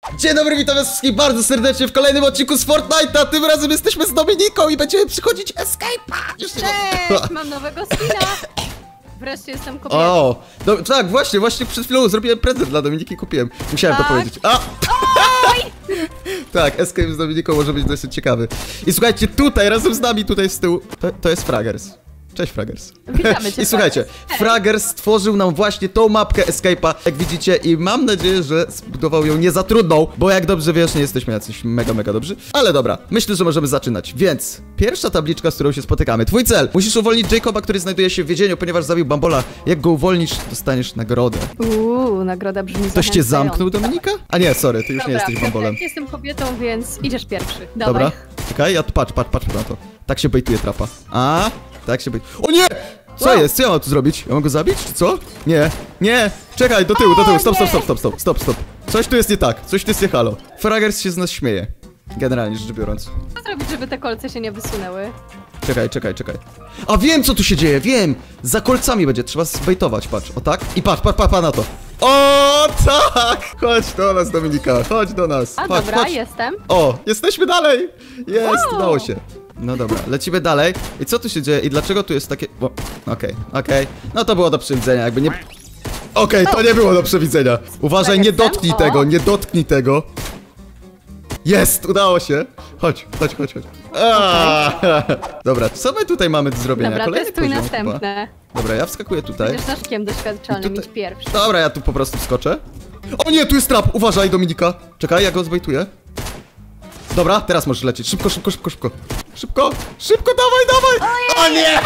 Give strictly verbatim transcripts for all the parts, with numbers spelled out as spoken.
Dzień dobry, witam was wszystkich bardzo serdecznie w kolejnym odcinku z Fortnite'a. Tym razem jesteśmy z Dominiką i będziemy przychodzić Escape'a. Cześć, mam nowego skina. Wreszcie jestem kobietą. O, do, tak, właśnie, właśnie przed chwilą zrobiłem prezent dla Dominiki, kupiłem. Musiałem tak? to powiedzieć. A! Tak, Escape z Dominiką może być dosyć ciekawy. I słuchajcie, tutaj, razem z nami, tutaj z tyłu, to, to jest Fraggers. Cześć, Fraggers. Witamy cię. I słuchajcie, Hej. Fraggers stworzył nam właśnie tą mapkę Escape'a, jak widzicie, i mam nadzieję, że zbudował ją nie za trudną, bo jak dobrze wiesz, nie jesteśmy jacyś mega, mega dobrzy. Ale dobra, myślę, że możemy zaczynać. Więc, pierwsza tabliczka, z którą się spotykamy. Twój cel. Musisz uwolnić Jacoba, który znajduje się w więzieniu, ponieważ zabił Bambola. Jak go uwolnisz, dostaniesz nagrodę. Uuu, nagroda brzmi Ktoś cię zamknął, Dominika? A nie, sorry, ty już Dobra, nie jesteś Bambolem. Jestem kobietą, więc idziesz pierwszy. Dawaj. Dobra, czekaj, ja tu patrz, patrz, patrz na to. Tak się bejtuje trapa. A, tak się bejtuje. O nie! Co Wow. jest? Co ja mam tu zrobić? Ja mam go zabić, czy co? Nie, nie! Czekaj, do tyłu, do tyłu, stop, stop, stop, stop, stop, stop, stop. Coś tu jest nie tak, coś tu jest nie halo. Fraggers się z nas śmieje. Generalnie rzecz biorąc. Co zrobić, żeby te kolce się nie wysunęły? Czekaj, czekaj, czekaj. A wiem, co tu się dzieje, wiem! Za kolcami będzie, trzeba zbejtować, patrz, o tak? I patrz, patrz, patrz, patrz na to. O, tak! Chodź do nas, Dominika, chodź do nas. A Patrz, dobra, chodź. jestem. O, jesteśmy dalej! Jest, Wow. udało się. No dobra, lecimy dalej. I co tu się dzieje? I dlaczego tu jest takie... Okej, okej. Okay, okay. No to było do przewidzenia, jakby nie... Okej, okay, to nie było do przewidzenia. Uważaj, Tak nie jestem? dotknij O. tego, nie dotknij tego. Jest, udało się. Chodź, chodź, chodź, chodź. Okay. Dobra, co my tutaj mamy do zrobienia? Dobra, Kolejny testuj poziom następne. chyba. Dobra, ja wskakuję tutaj. Będziesz naszkiem doświadczalnym, I tutaj- idź pierwszy. Dobra, ja tu po prostu wskoczę. O nie, tu jest trap, uważaj, Dominika. Czekaj, ja go zbejtuję. Dobra, teraz możesz lecieć. Szybko, szybko, szybko, szybko. Szybko, szybko, dawaj, dawaj! O nie!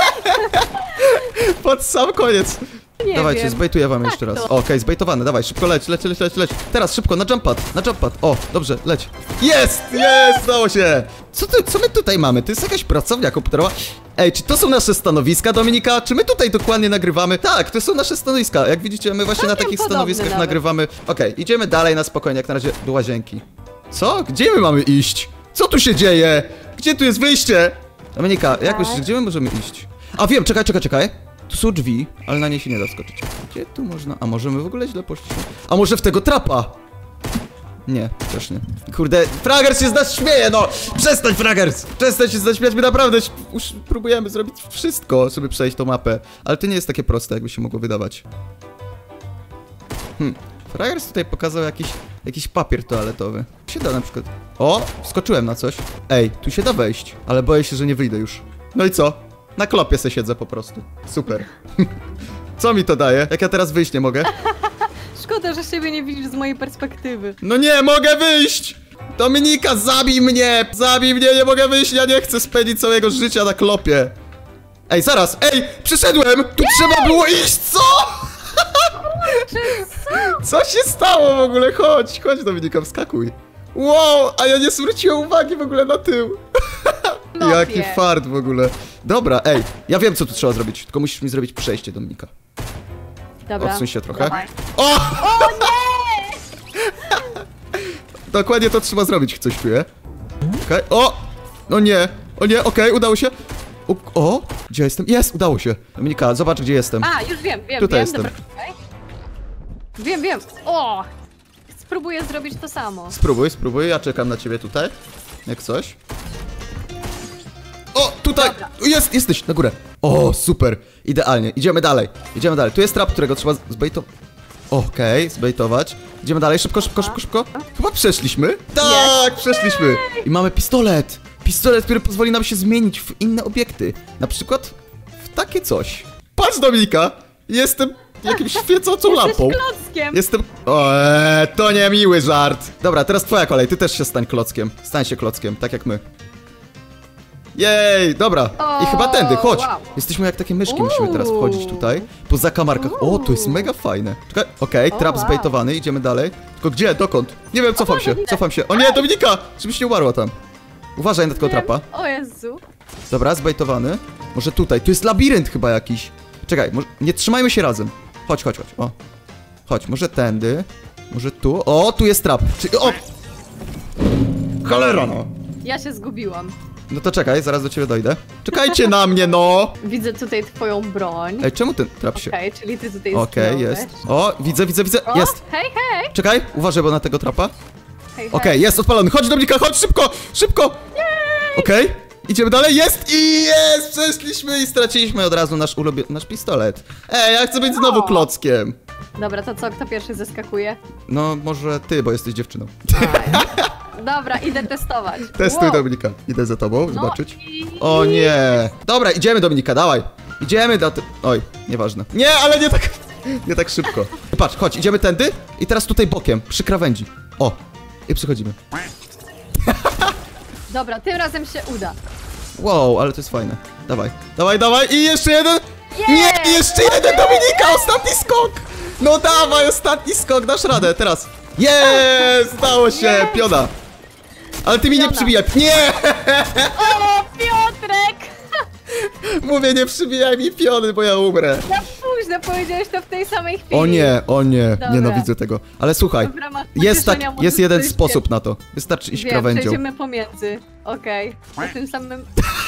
Pod sam koniec. Nie Dawajcie, wiem. zbejtuję wam Tak jeszcze raz. to. Okej, okay, zbejtowane, dawaj, szybko leć, leć, leć, leć, leć. Teraz szybko, na jump pad, na jump pad. O, dobrze, leć. Jest, jest, udało się. Co, ty, co my tutaj mamy? To jest jakaś pracownia komputerowa? Ej, czy to są nasze stanowiska, Dominika? Czy my tutaj dokładnie nagrywamy? Tak, to są nasze stanowiska. Jak widzicie, my właśnie na Całkiem takich podobne stanowiskach nawet. nagrywamy. Okej, okay, idziemy dalej na spokojnie, jak na razie do łazienki. Co? Gdzie my mamy iść? Co tu się dzieje? Gdzie tu jest wyjście? Dominika, jak Tak. myślisz, gdzie my możemy iść? A wiem, czekaj, czekaj, czekaj. Tu są drzwi, ale na nie się nie da wskoczyć. Gdzie tu można? A możemy w ogóle źle poszliśmy? A może w tego trapa? Nie, też nie. Kurde, Fraggers się z nas śmieje, no! Przestań, Fraggers! Przestań się z nas śmiać, my naprawdę już próbujemy zrobić wszystko, żeby przejść tą mapę. Ale to nie jest takie proste, jakby się mogło wydawać. Hmm. Fraggers tutaj pokazał jakiś, jakiś papier toaletowy. Tu się da na przykład... O! Wskoczyłem na coś. Ej, tu się da wejść, ale boję się, że nie wyjdę już. No i co? Na klopie se siedzę po prostu. Super. Co mi to daje? Jak ja teraz wyjść nie mogę? Szkoda, że siebie nie widzisz z mojej perspektywy. No nie, mogę wyjść! Dominika, zabij mnie! Zabij mnie, nie mogę wyjść, ja nie chcę spędzić całego życia na klopie. Ej, zaraz, ej, przyszedłem! Tu trzeba było iść, co? Co się stało w ogóle? Chodź, chodź, Dominika, wskakuj. Wow, a ja nie zwróciłem uwagi w ogóle na tył. Klopie. Jaki fart w ogóle. Dobra, ej, ja wiem, co tu trzeba zrobić, tylko musisz mi zrobić przejście, Dominika. Dobra. Odsuń się trochę. Dawaj. O! O nie! Dokładnie to trzeba zrobić, coś czuję. Okej, okay. O! No nie, o nie, okej, okay, udało się. O, o, gdzie jestem? Jest, udało się. Dominika, zobacz, gdzie jestem. A, już wiem, wiem, Tutaj wiem. jestem. Dobra, czekaj. Wiem, wiem. O! Spróbuję zrobić to samo. Spróbuj, spróbuj, ja czekam na ciebie tutaj. Jak coś. O, tutaj! Dobra. Jest, jesteś, na górę. O, super, idealnie, idziemy dalej. Idziemy dalej, tu jest trap, którego trzeba zbejtować. Okej, okay, zbejtować. Idziemy dalej, szybko, szybko, szybko, szybko. Chyba przeszliśmy. Tak, przeszliśmy. I mamy pistolet. Pistolet, który pozwoli nam się zmienić w inne obiekty. Na przykład w takie coś. Patrz, Dominika, jestem jakimś świecącą lampą. Jesteś klockiem. Jestem... O, ee, to nie miły żart. Dobra, teraz twoja kolej, ty też się stań klockiem. Stań się klockiem, tak jak my. Jej, dobra. I O, chyba tędy, chodź. wow. Jesteśmy jak takie myszki, Uuu. musimy teraz wchodzić tutaj. Po zakamarkach. O, to jest Uuu. mega fajne. Czekaj, okej, okay, O, trap wow. zbejtowany, idziemy dalej. Tylko gdzie, dokąd? Nie wiem, cofam O, się, widzę. cofam się. O nie, Dominika, żebyś nie umarła tam. Uważaj na tego Wiem. trapa. O Jezu. Dobra, zbejtowany. Może tutaj, tu jest labirynt chyba jakiś. Czekaj, może... nie trzymajmy się razem. Chodź, chodź, chodź, o. Chodź, może tędy. Może tu. O, tu jest trap. Czy... O! Cholera, no. Ja się zgubiłam. No to czekaj, zaraz do ciebie dojdę. Czekajcie na mnie, no! Widzę tutaj twoją broń. Ej, czemu ten trap się... Okej, czyli ty tutaj Okej, zginąłeś. jest. O, widzę, widzę, widzę, O, jest. hej, hej! Czekaj, uważaj, bo na tego trapa. hej, Okej, hej. jest odpalony. Chodź, Dominika, chodź, szybko, szybko! Okej, idziemy dalej, jest i jest! Przeszliśmy i straciliśmy od razu nasz ulubiony, nasz pistolet. Ej, ja chcę być znowu O. klockiem. Dobra, to co, kto pierwszy zeskakuje? No, może ty, bo jesteś dziewczyną. Dobra, idę testować. Testuj, Wow. Dominika. Idę za tobą, No zobaczyć. i- O nie! Dobra, idziemy, Dominika, dawaj. Idziemy do... ty- Oj, nieważne. Nie, ale nie tak... Nie tak szybko. Patrz, chodź, idziemy tędy i teraz tutaj bokiem, przy krawędzi. O, i przychodzimy. Dobra, tym razem się uda. Wow, ale to jest fajne. Dawaj, dawaj, dawaj i jeszcze jeden! Jest! Nie, jeszcze jeden, Dominika, ostatni skok! No dawaj, ostatni skok, dasz radę, teraz. Jest! Udało się, Jest! piona. Ale ty mi nie Piona. przybijaj. Nie! O, Piotrek! Mówię, nie przybijaj mi piony, bo ja umrę. Za późno powiedziałeś to w tej samej chwili. O nie, o nie, Dobra. nienawidzę tego. Ale słuchaj, W ramach jest tak, pocieszenia jest może jeden coś sposób się- na to. Wystarczy iść Wiem, krawędzią. przejdziemy pomiędzy. Okej. Okay. tym samym...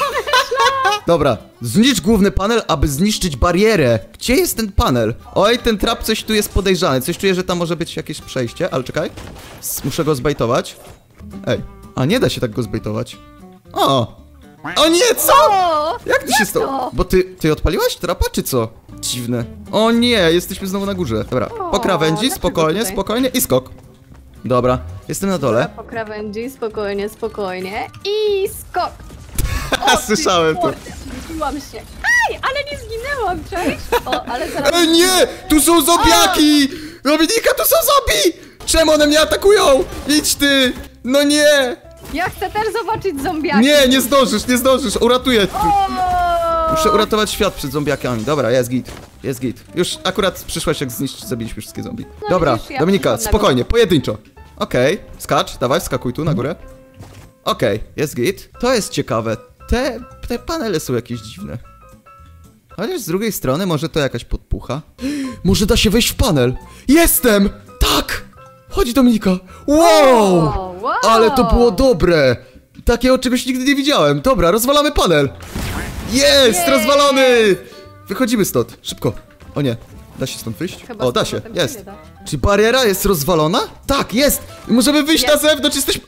Dobra, zniszcz główny panel, aby zniszczyć barierę. Gdzie jest ten panel? Oj, ten trap coś tu jest podejrzany. Coś czuję, że tam może być jakieś przejście, ale czekaj. S- Muszę go zbejtować. Ej, a nie da się tak go zbejtować. O! O nie, co? O! Jak ty się stało? to? Bo ty, ty odpaliłaś trapa, czy co? Dziwne. O nie, jesteśmy znowu na górze. Dobra, po krawędzi, dlaczego spokojnie, tutaj? spokojnie i skok. Dobra, jestem na dole. Po krawędzi, spokojnie, spokojnie. I skok! A, słyszałem to. Zgubiłam się. Ej, ale nie zginęłam, cześć! O, ale zaraz... Ej, nie! Tu są zombiaki! Dominika, tu są zombie! Czemu one mnie atakują? Idź ty! No nie! Ja chcę też zobaczyć zombiaki. Nie, nie zdążysz, nie zdążysz, uratuję. O! Muszę uratować świat przed zombiakami. Dobra, jest git, jest git. Już akurat przyszłaś, jak zniszczyć, zabiliśmy wszystkie zombie. No Dobra, widzisz, ja Dominika, przyszłam na spokojnie, pojedynczo. Okej, skacz, dawaj, skakuj tu na górę. Okej, jest git. To jest ciekawe. Te, te panele są jakieś dziwne. Chociaż z drugiej strony może to jakaś podpucha. Może da się wejść w panel. Jestem! Tak! Chodź, Dominika. Wow! O, wow! Ale to było dobre! Takiego czegoś nigdy nie widziałem. Dobra, rozwalamy panel. Jest! Jej! Rozwalony! Wychodzimy stąd. Szybko. O nie. Da się stąd wyjść? Chyba O, z da się. powrotem się Jest. nie da. Czy bariera jest rozwalona? Tak, jest! I możemy wyjść Jest. na zewnątrz. Jesteśmy...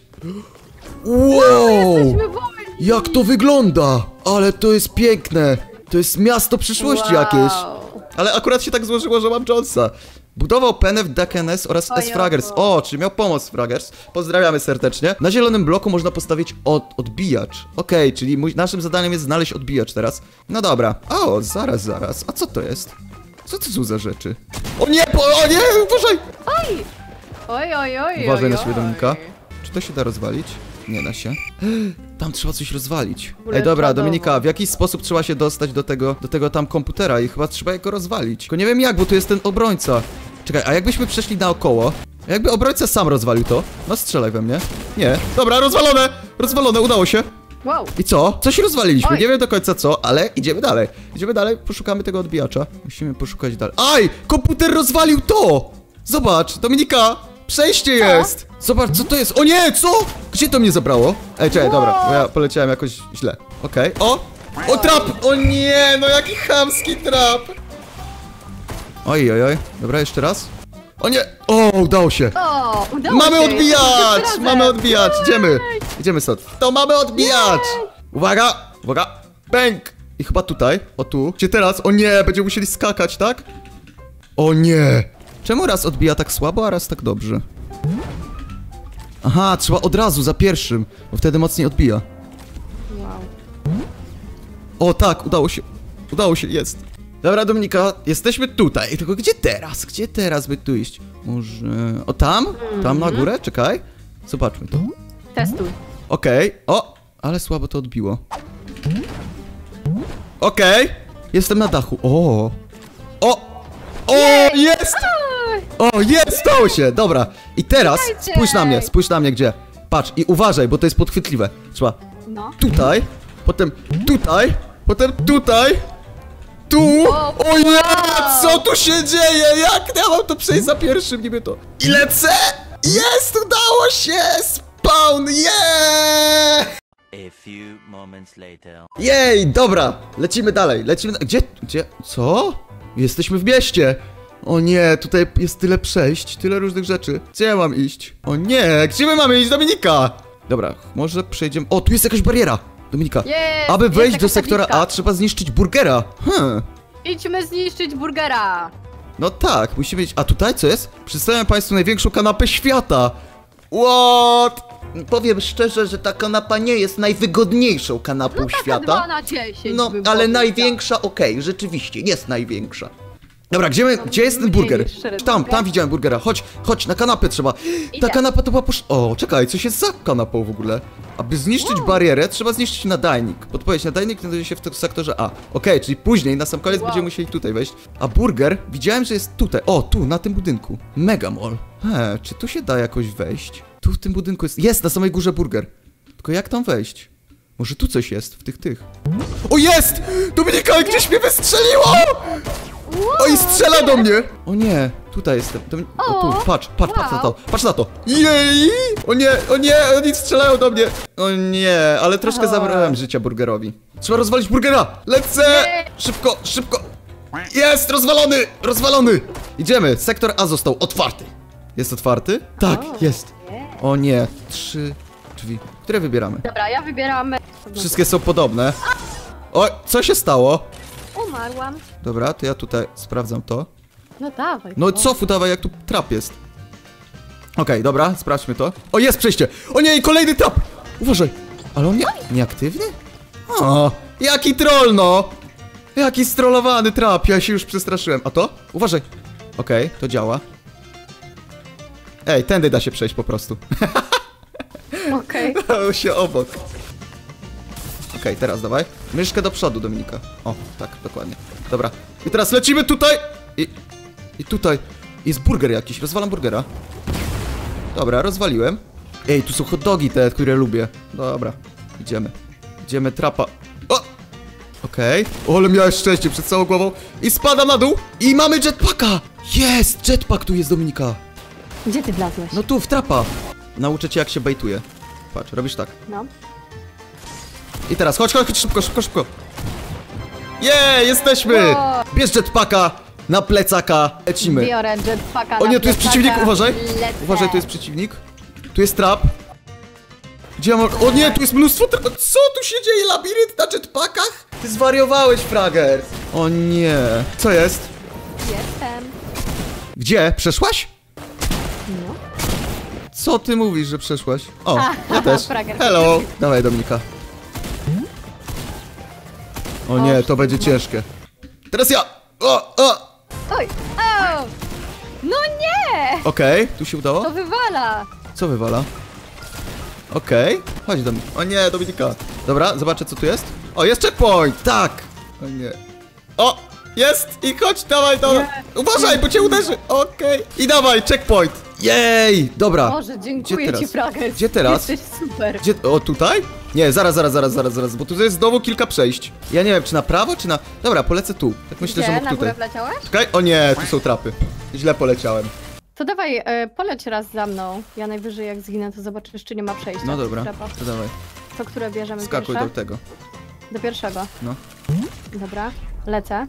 Wow! Jesteśmy wolni. Jak to wygląda? Ale to jest piękne. To jest miasto przyszłości Wow. jakieś. Ale akurat się tak złożyło, że mam Jonesa. Budował Penef, Dakenes oraz Oj, S. Fraggers. oj. O, czyli miał pomoc Fraggers. Pozdrawiamy serdecznie. Na zielonym bloku można postawić od, odbijacz. Okej, czyli mój, naszym zadaniem jest znaleźć odbijacz teraz. No dobra. O, zaraz, zaraz. A co to jest? Co to są za rzeczy? O nie, po, o nie, uważaj! Oj! Oj, oj, oj, Uważaj oj, na siebie, oj. Dominika. Czy to się da rozwalić? Nie da się. Tam trzeba coś rozwalić. ogóle Ej, dobra, czadowo. Dominika, w jakiś sposób trzeba się dostać do tego, do tego tam komputera i chyba trzeba go rozwalić. Tylko nie wiem jak, bo tu jest ten obrońca. Czekaj, a jakbyśmy przeszli naokoło? Jakby obrońca sam rozwalił to? No strzelaj we mnie. Nie. Dobra, rozwalone! Rozwalone, udało się. Wow! I co? Coś rozwaliliśmy, Oj. nie wiem do końca co, ale idziemy dalej. Idziemy dalej, poszukamy tego odbijacza. Musimy poszukać dalej. Aj! Komputer rozwalił to! Zobacz, Dominika! Przejście jest! Zobacz, co to jest? O nie, co? Gdzie to mnie zabrało? Ej, czekaj, dobra, bo ja poleciałem jakoś źle. Okej, o! O, trap! O nie, no jaki chamski trap! Oj, oj, oj. Dobra, jeszcze raz. O nie! O, udało się! O, udało Mamy się. odbijacz! Razem. Mamy odbijacz! Idziemy! Idziemy stąd. To mamy odbijacz! Uwaga! Uwaga! Bęk! I chyba tutaj. O tu. Gdzie teraz? O nie! Będziemy musieli skakać, tak? O nie! Czemu raz odbija tak słabo, a raz tak dobrze? Aha, trzeba od razu, za pierwszym, bo wtedy mocniej odbija. Wow. O tak, udało się. Udało się, jest. Dobra, Dominika, jesteśmy tutaj. Tylko gdzie teraz? Gdzie teraz by tu iść? Może... O, tam? Tam na górę? Czekaj. Zobaczmy to. Testuj. Okej. O! Ale słabo to odbiło. Okej. Jestem na dachu. O! O! O! Jest! O, jest! Stało się! Dobra. I teraz Czekajcie. spójrz na mnie, spójrz na mnie gdzie. Patrz i uważaj, bo to jest podchwytliwe. Trzeba No. tutaj, potem tutaj, potem tutaj, tu. O, O nie! wow. Co tu się dzieje? Jak ja mam to przejść za pierwszym niby to? I lecę! Jest! Udało się! Spawn! Yeah! A few moments Jej, dobra, lecimy dalej, lecimy, gdzie, gdzie, co? Jesteśmy w mieście. O nie, tutaj jest tyle przejść, tyle różnych rzeczy. Gdzie ja mam iść? O nie, gdzie my mamy iść, Dominika? Dobra, może przejdziemy, o, tu jest jakaś bariera. Dominika, Jest, aby jest wejść do jakaś sektora tabliczka. A, trzeba zniszczyć burgera. Hmm. Idźmy zniszczyć burgera. No tak, musimy mieć... A tutaj co jest? Przedstawiam państwu największą kanapę świata. What? Powiem szczerze, że ta kanapa nie jest najwygodniejszą kanapą No taka świata. dwa na dziesięć No, bym ale powiedziała. największa, okej, rzeczywiście, jest największa. Dobra, gdzie, my, gdzie jest ten mniej burger? niż szczery Tam, burger. tam widziałem burgera. Chodź, chodź, na kanapę trzeba. Ta Idę. kanapa to była posz... O, czekaj, coś jest za kanapą w ogóle. Aby zniszczyć barierę, trzeba zniszczyć nadajnik. Podpowiedź, nadajnik znajduje się w tym sektorze A. Okej, czyli później, na sam koniec Wow. będziemy musieli tutaj wejść. A burger, widziałem, że jest tutaj. O, tu, na tym budynku. Mega Mall. He, czy tu się da jakoś wejść? Tu w tym budynku jest... Jest, na samej górze burger. Tylko jak tam wejść? Może tu coś jest, w tych, tych. O, jest! Dominika, gdzieś mnie wystrzeliło! O, i strzela do mnie! O nie, tutaj jestem. Dom... O, tu, patrz, patrz, patrz na to, patrz na to. Jej! O nie, o nie, oni strzelają do mnie. O nie, ale troszkę O. zabrałem życia burgerowi. Trzeba rozwalić burgera! Lecę! Nie. Szybko, szybko! Jest, rozwalony, rozwalony! Idziemy, sektor A został otwarty. Jest otwarty? Tak, O, jest. nie. O nie, trzy drzwi. Które wybieramy? Dobra, ja wybieram... Wszystkie są podobne. O, co się stało? Umarłam. Dobra, to ja tutaj sprawdzam to. No dawaj. No co, dawaj, jak tu trap jest. Okej, dobra, sprawdźmy to. O, jest przejście! O nie, i kolejny trap! Uważaj! Ale on nie... nieaktywny? O, jaki troll, no! Jaki strollowany trap, ja się już przestraszyłem. A to? Uważaj! Okej, to działa. Ej, tędy da się przejść po prostu. Okej. Dał się obok. Okej, teraz dawaj. Myszkę do przodu, Dominika. O, tak, dokładnie. Dobra. I teraz lecimy tutaj! I... I tutaj. Jest burger jakiś, rozwalam burgera. Dobra, rozwaliłem. Ej, tu są hot dogi te, które lubię. Dobra, idziemy. Idziemy, trapa. O! Okej. O, ale miałeś szczęście przed całą głową. I spada na dół. I mamy jetpacka! Jest! Jetpack tu jest, Dominika. Gdzie ty wlazłeś? No tu, w trapa. Nauczę cię, jak się bejtuje. Patrz, robisz tak. No. I teraz, chodź, chodź, chodź, szybko, szybko, szybko. Jej, jesteśmy! Wow. Bierz jetpacka na plecaka, lecimy. Biorę jetpacka O na nie, tu jest plecaka. przeciwnik, uważaj. Lecę. Uważaj, tu jest przeciwnik. Tu jest trap. Gdzie ja mam... O nie, tu jest mnóstwo tra... Co tu się dzieje? Labirynt na jetpackach? Ty zwariowałeś, Frager. O nie. Co jest? Jestem. Gdzie? Przeszłaś? No. Co ty mówisz, że przeszłaś? O, ja też. Frager. Hello. Dawaj, Dominika. O nie, to będzie ciężkie. Teraz ja. O, o. Oj! O! No nie! Okej, tu się udało? To wywala! Co wywala? Okej, chodź do mnie. O nie, Dominika. Dobra, zobaczę co tu jest. O, jest checkpoint! Tak! O nie. O! Jest! I chodź, dawaj, dawaj! Uważaj, bo cię uderzy! Okej. I dawaj, checkpoint! Jej! Dobra. Boże, dziękuję Gdzie ci, teraz? Frager. Gdzie teraz? Jesteś super. Gdzie? O, tutaj? Nie, zaraz, zaraz, zaraz, zaraz, zaraz, bo tu jest znowu kilka przejść. Ja nie wiem, czy na prawo, czy na... Dobra, polecę tu. Tak myślę, Gdzie? że mógł Na tutaj. górę wleciałeś? Czekaj, o nie, tu są trapy. Źle poleciałem. To dawaj, e, poleć raz za mną. Ja najwyżej jak zginę, to zobaczysz, czy nie ma przejścia. No w tych dobra, trapach. to dawaj. To które bierzemy Skakuj pierwsze? do tego. Do pierwszego. No. Dobra, lecę.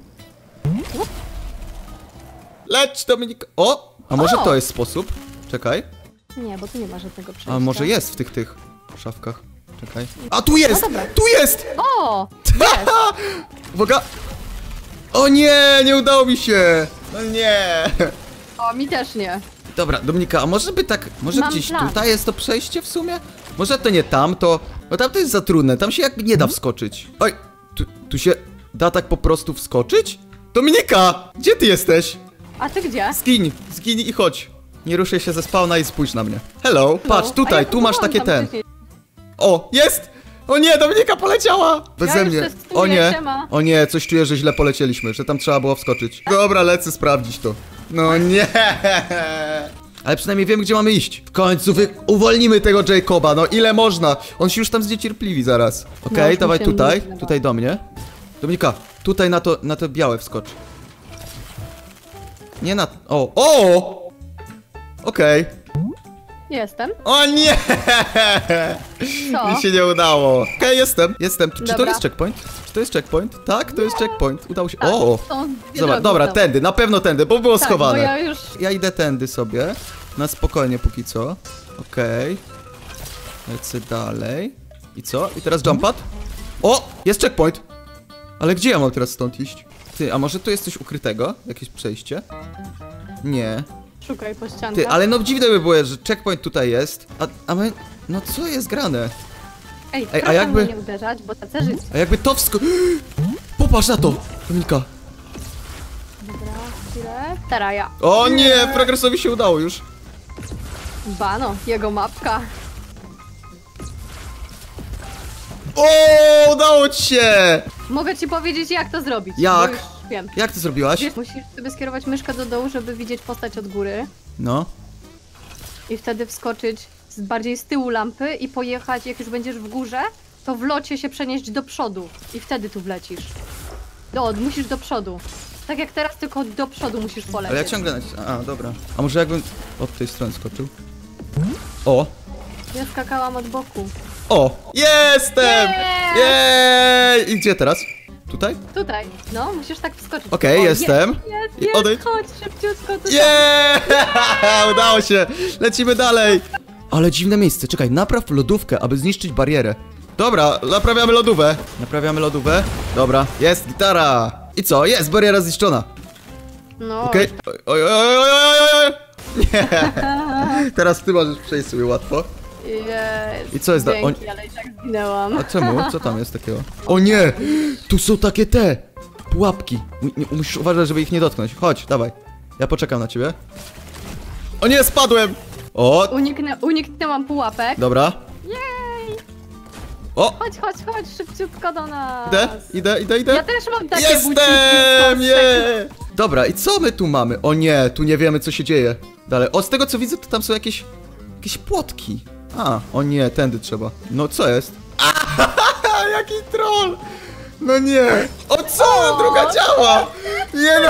Leć, Dominika. O! A może O! to jest sposób? Czekaj. Nie, bo tu nie ma żadnego przejścia. A może jest w tych, tych szafkach. Czekaj. A tu jest! No dobra. Tu jest! O! Uwaga! O nie, nie udało mi się! No nie! O, mi też nie. Dobra, Dominika, a może by tak, może Mam gdzieś plan. tutaj jest to przejście w sumie? Może to nie tam, to... No tam to jest za trudne, tam się jakby nie da wskoczyć. Oj, tu, tu się da tak po prostu wskoczyć? Dominika! Gdzie ty jesteś? A ty gdzie? Zgiń, zgiń i chodź. Nie ruszaj się ze spawna i spójrz na mnie. Hello, patrz, No. tutaj, A ja tu masz próbowałam takie tam ten. wcześniej. O, jest! O nie, Dominika poleciała! Beze Ja już mnie. testuję, O nie, siema. o nie, coś czuję, że źle polecieliśmy, że tam trzeba było wskoczyć. Dobra, lecę sprawdzić to. No nie! Ale przynajmniej wiemy, gdzie mamy iść. W końcu wy uwolnimy tego Jacoba, no ile można? On się już tam zniecierpliwi zaraz. Okej, już dawaj mi się tutaj, nie tutaj do mnie. Dominika, tutaj na to, na to białe wskocz. Nie na... O, o! Okej. Jestem. O nie! Co? Mi się nie udało. Okej, okay, jestem, jestem. Czy Dobra. to jest checkpoint? Czy to jest checkpoint? Tak, to jest checkpoint. Udało się. Tak, O! są dwie Zobacz, drogi dobra, są. tędy, na pewno tędy, bo było Tak, schowane. bo ja już... Ja idę tędy sobie. Na spokojnie póki co. Okej. Lecę dalej. I co? I teraz jump pad? O! Jest checkpoint! Ale gdzie ja mam teraz stąd iść? Ty, a może tu jest coś ukrytego? Jakieś przejście? Nie. Szukaj po ściankach. Ty, ale no dziwne by było, że checkpoint tutaj jest. A, a my... No co jest grane? Ej, Ej, a proszę jakby- mnie nie uderzać, bo tacy żyć. A jakby to wsko... Popatrz na to! Dominika. Dobra, chwilę. Teraz ja. O nie! Progresowi się udało już. Bano, jego mapka. O, udało ci się! Mogę ci powiedzieć, jak to zrobić. Jak? Bo już wiem. Jak ty zrobiłaś? Wiesz, musisz sobie skierować myszkę do dołu, żeby widzieć postać od góry. No. I wtedy wskoczyć z, bardziej z tyłu lampy i pojechać, jak już będziesz w górze, to w locie się przenieść do przodu. I wtedy tu wlecisz. Do, musisz do przodu. Tak jak teraz, tylko do przodu musisz polecieć. Ale ja ciągle nacisnę. A, dobra. A może jakbym od tej strony skoczył? O! Ja skakałam od boku. O! Jestem! Jest! Jej! I gdzie teraz? Tutaj? Tutaj. No, musisz tak wskoczyć. Okej, O, jestem. Jest, jest, I jest. odejdź. Chodź szybciutko tutaj. Jeee! Udało się! Lecimy dalej! Ale dziwne miejsce. Czekaj, napraw lodówkę, aby zniszczyć barierę. Dobra, naprawiamy lodówę. Naprawiamy lodówę. Dobra, jest gitara. I co? Jest bariera zniszczona. No, Okej. Oj, oj, oj, oj, oj, oj. Nie. Teraz ty możesz przejść sobie łatwo. jest. I co jest da- Dzięki, ale i tak zginęłam. A czemu? Co tam jest takiego? O nie! Tu są takie te pułapki. M- nie- musisz uważać, żeby ich nie dotknąć. Chodź, dawaj. Ja poczekam na ciebie. O nie, spadłem! O, Uniknę, uniknęłam pułapek. dobra. Jej! O, Chodź, chodź, chodź, szybciutko do nas. idę, idę, idę, idę. Ja też mam takie Jestem! buciki z kostek. Nie! Dobra, i co my tu mamy? O nie, tu nie wiemy, co się dzieje. Dalej. O, z tego co widzę, to tam są jakieś... jakieś płotki. A, o nie, tędy trzeba. No, co jest? A, jaki troll! No nie! O co? Druga działa! Jedna...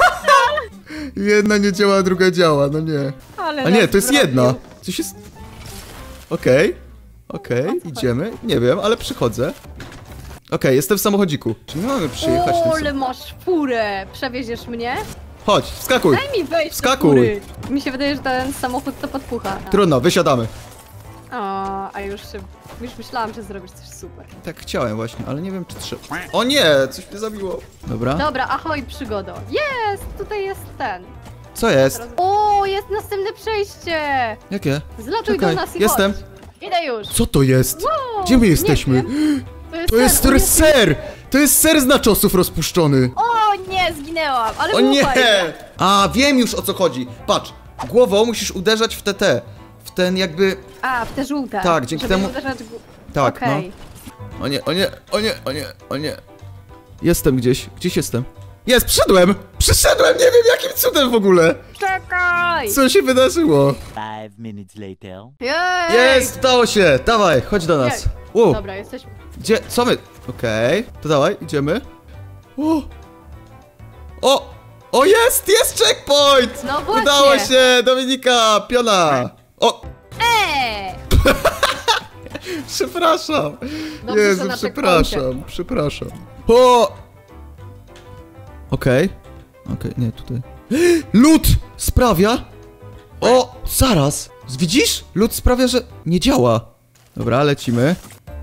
Jedna nie działa, druga działa, no nie. Ale A nie, nas to jest zrobił. jedna. Coś jest... Okej. Okej, idziemy. Nie wiem, ale przychodzę. Okej, jestem w samochodziku. Czy nie mamy przyjechać O, tym ale sam... masz furę. Przewieziesz mnie? Chodź, wskakuj! Daj mi wejść Wskakuj. do fury. Mi się wydaje, że ten samochód to podpucha. Trudno, wysiadamy. O, a już się... Już myślałam, że zrobisz coś super. Tak chciałem właśnie, ale nie wiem czy trzeba... O nie, coś mnie zabiło. Dobra. Dobra, ahoj przygodo. Jest! Tutaj jest ten. Co jest? Teraz... O, jest następne przejście! Jakie? Zlatuj Czekaj, do nas i jestem. chodź. Idę już. Co to jest? Wow, Gdzie my nie jesteśmy? wiem. To jest, To jest, to ten, jest ser! To jest ser z naczosów rozpuszczony. O nie, zginęłam, ale O było nie! fajnie. A, wiem już o co chodzi. Patrz, głową musisz uderzać w te te. W ten jakby... A, w te żółte. Tak, dzięki żeby temu- uderzać gó- Tak, Okej. no. O nie, o nie, o nie, o nie, o nie. Jestem gdzieś, gdzieś jestem. Jest, przyszedłem! Przyszedłem, nie wiem jakim cudem w ogóle. Czekaj! Co się wydarzyło? Five minutes later. Jej! Jest, udało się! Dawaj, chodź do nas. Wow, Dobra, jesteśmy. gdzie, co my? Okej, to dawaj, idziemy. O! O! O, jest, jest checkpoint! No właśnie. Udało się, Dominika, piona! O, Eee! przepraszam. Dobrze, że Jezu, na przepraszam, przepraszam. O! Okej. Okej, nie, tutaj. Lód sprawia... O, zaraz. Widzisz? Lód sprawia, że nie działa. Dobra, lecimy.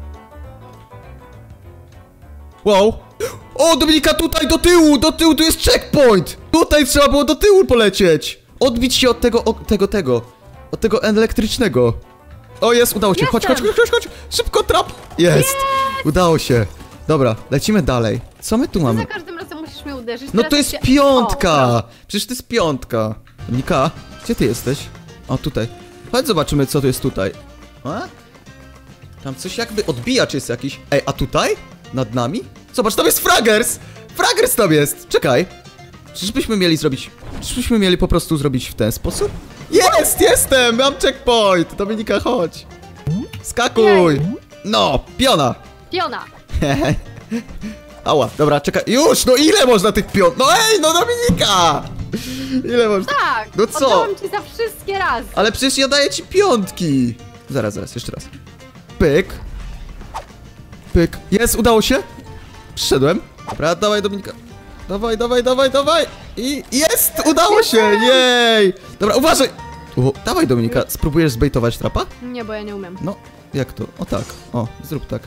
Wow. O, Dominika, tutaj do tyłu, do tyłu, tu jest checkpoint. Tutaj trzeba było do tyłu polecieć. Odbić się od tego, od tego, tego. Od tego elektrycznego. O, jest, udało się. Chodź, chodź, Jestem. chodź, chodź, chodź. Szybko, trap. Jest. Udało się. Dobra, lecimy dalej. Co my tu Za mamy? każdym razem musisz mnie uderzyć. No Teraz to jest się- piątka! O, Przecież to jest piątka. Dominika, gdzie ty jesteś? O, tutaj. Chodź zobaczymy, co to jest tutaj. A? Tam coś jakby odbijacz jest jakiś. Ej, a tutaj? Nad nami? Zobacz, tam jest Fraggers! Fraggers tam jest! Czekaj. Czyżbyśmy mieli zrobić... Czyżbyśmy mieli po prostu zrobić w ten sposób? Jest! Jestem! Mam checkpoint! Dominika, chodź. Skakuj! No, piona! Piona! Ała, dobra, czekaj. Już, no ile można tych pion... No ej, no Dominika! Ile masz? Tak! No co? Oddałam ci za wszystkie razy. Ale przecież ja daję ci piątki. Zaraz, zaraz, jeszcze raz. Pyk. Pyk. Jest, udało się? Przyszedłem. Dobra, dawaj Dominika. Dawaj, dawaj, dawaj, dawaj. I jest, udało się, jej. Dobra, uważaj. O, dawaj Dominika, spróbujesz zbejtować trapa? Nie, bo ja nie umiem. No, jak to? O tak, o, zrób tak.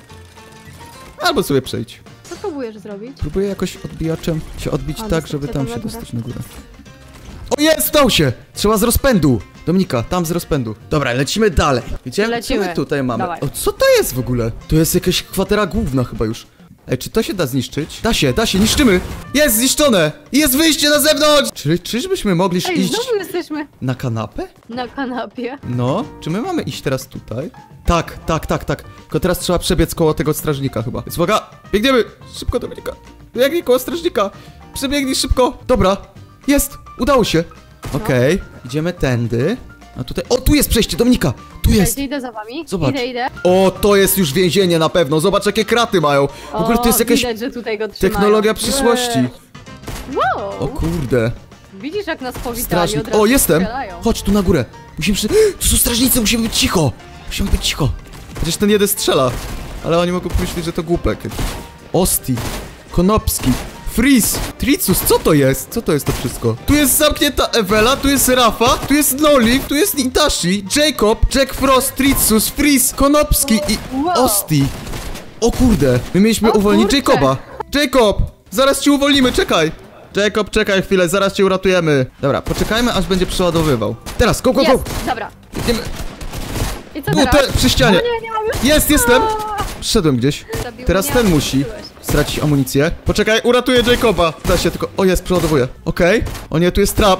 Albo sobie przejdź. Co próbujesz zrobić? Próbuję jakoś odbijaczem się odbić A, tak, no, żeby co tam tam się na górę? dostać na górę. O jest, udało się! Trzeba z rozpędu! Dominika, tam z rozpędu. Dobra, lecimy dalej. Widzicie? Lecimy. Co my tutaj mamy? Dawaj. O, co to jest w ogóle? To jest jakaś kwatera główna chyba już. Ej, czy to się da zniszczyć? Da się, da się, niszczymy! Jest zniszczone! Jest wyjście na zewnątrz! Czy, czyżbyśmy mogli Ej, iść znowu jesteśmy na kanapę? na kanapie. No, czy my mamy iść teraz tutaj? Tak, tak, tak, tak. Tylko teraz trzeba przebiec koło tego strażnika chyba. Więc uwaga, biegniemy! Szybko, Dominika. Biegnij koło strażnika. Przebiegnij szybko. Dobra, jest, udało się. Okej, idziemy tędy. A tutaj, o, tu jest przejście, Dominika. Tu jest. Cześć, idę za wami. Zobacz. Idę, idę. O, to jest już więzienie na pewno. Zobacz, jakie kraty mają. W ogóle to jest O, jakaś widać, że tutaj go trzymają. technologia przyszłości. Wow! O kurde. Widzisz, jak nas powitali, Strażnik. od razu O, jestem. strzelają. Chodź tu na górę. Musimy przy... Tu są strażnicy, musimy być cicho. Musimy być cicho. Chociaż ten jeden strzela. Ale oni mogą pomyśleć, że to głupek. Osti. Konopski. Freeze. Tricus, co to jest? Co to jest to wszystko? Tu jest zamknięta Ewela, tu jest Rafa, tu jest Noliv, tu jest Itachi, Jacob, Jack Frost, Tricus, Freeze, Konopski i Wow. Osti. O kurde. My mieliśmy O uwolnić kurczę. Jacoba. Jacob! Zaraz cię uwolnimy, czekaj! Jacob, czekaj chwilę, zaraz cię uratujemy. Dobra, poczekajmy, aż będzie przeładowywał. Teraz, go, go, go! Jest, dobra. Idziemy. I co Tu, teraz? te, przy ścianie. O nie, nie mam już. Jest, jestem! A, Przyszedłem gdzieś. zabił Teraz mnie, ten a musi wróciłeś. stracić amunicję. Poczekaj, uratuję Jacoba. Da się tylko... O, jest, przeładowuję. Okej. O nie, tu jest trap.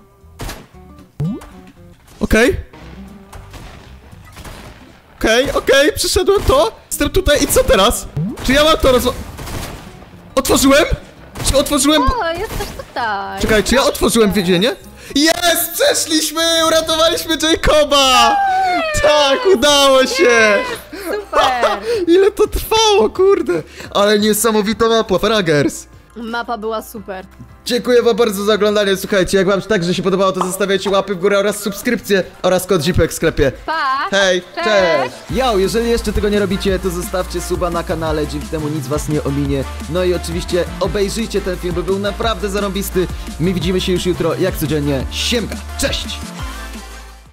Okej. Okej, okej, przyszedłem to. Jestem tutaj i co teraz? Czy ja mam to rozwa... Otworzyłem? Czy otworzyłem... O, jesteś tutaj. Czekaj, czy ja otworzyłem więzienie? Jest! Przeszliśmy! Uratowaliśmy Jacoba! Tak, udało się! Super. Ile to trwało, kurde! Ale niesamowita mapa, Fragers! Mapa była super. Dziękuję wam bardzo za oglądanie, słuchajcie, jak wam także się podobało, to zostawiajcie łapy w górę oraz subskrypcję oraz kod zipek w sklepie. Pa! Hej, Cześć! cześć! Yo, jeżeli jeszcze tego nie robicie, to zostawcie suba na kanale, dzięki temu nic was nie ominie. No i oczywiście obejrzyjcie ten film, bo był naprawdę zarąbisty. My widzimy się już jutro, jak codziennie. Siemka, cześć!